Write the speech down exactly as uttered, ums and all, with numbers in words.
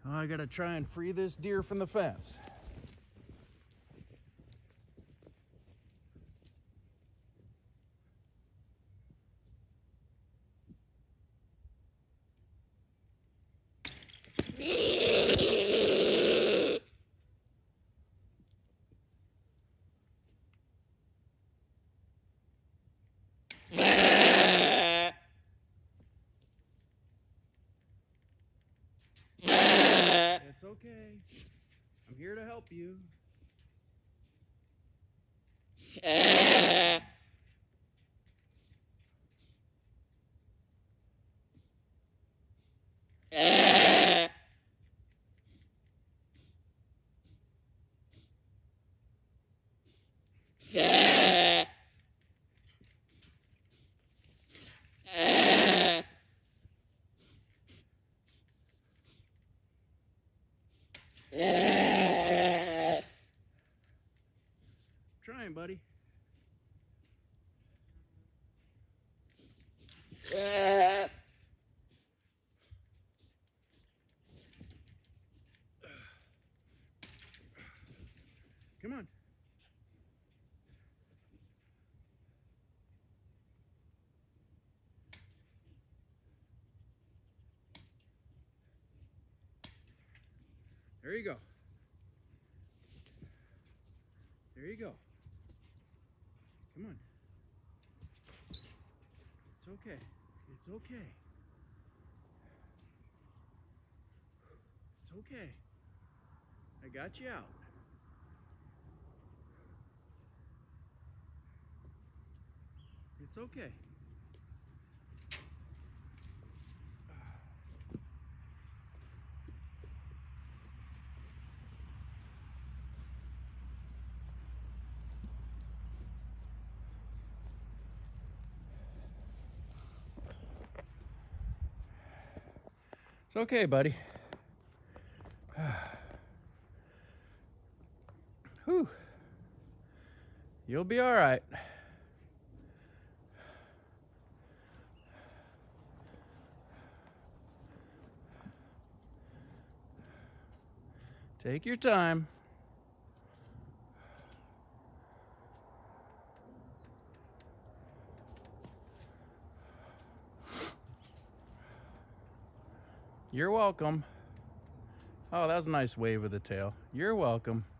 Oh, I gotta try and free this deer from the fence. It's okay. I'm here to help you. Trying, buddy. Come on. There you go. There you go. Come on. It's okay. It's okay. It's okay. I got you out. It's okay. It's okay, buddy. Whew. You'll be all right. Take your time. You're welcome. Oh, that was a nice wave of the tail. You're welcome.